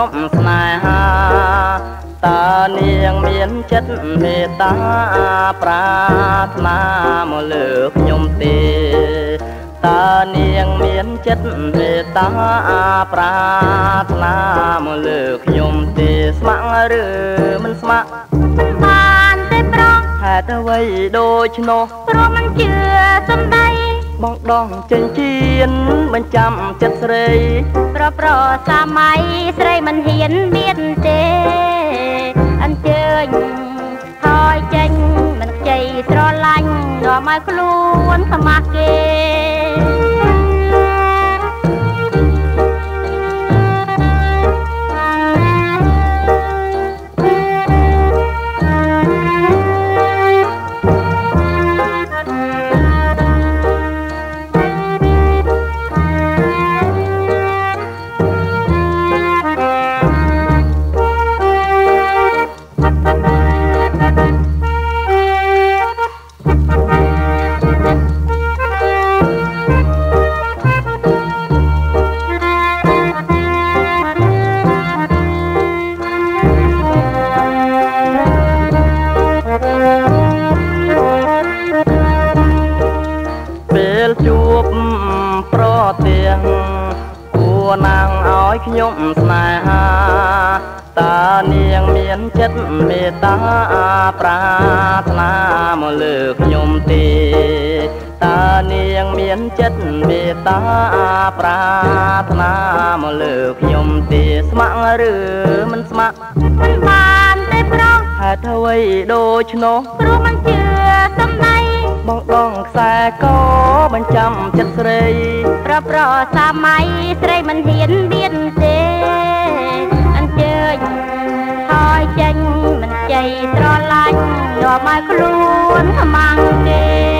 ខ្ញុំស្នេហាតើនាងមានចិត្តមេត្តាប្រាថ្នាមកលើខ្ញុំទេតើនាងមានចិត្តមេត្តាប្រាថ្នាមកលើខ្ញុំទេស្ម័គ្រឬមិនស្ម័គ្របានទេប្រុសហេតុអ្វីដូច្នោះព្រោះមិនជឿសំដីបងដងចិញ្ចៀនបញ្ចាំចិត្តស្រីប្រសម័យស្រីមិនហ៊ានមានទេអញ្ជើញហើយចេញមិនខ្ចីស្រឡាញ់នាំឲ្យខ្លួនខ្មាស់គេជួបប្រទៀងគួរណាងឲ្យខ្ញុំស្នេហាតើនាងមានចិត្តមេត្តាប្រាថ្នាមកលើខ្ញុំទេតើនាងមានចិត្តមេត្តាប្រាថ្នាមកលើខ្ញុំទេស្ម័គ្រឬមិនស្ម័គ្រមិនបានទេប្រុសហេតុអ្វីដូច្នោះព្រោះមិនជឿសំដីបងដងខ្សែកបញ្ចាំចិត្តស្រីប្រសម័យស្រីមិនហ៊ានមានទេអញ្ជើញហើយចេញមិនជ័យស្រឡាញ់នាំឲ្យខ្លួនខ្មាំងគេ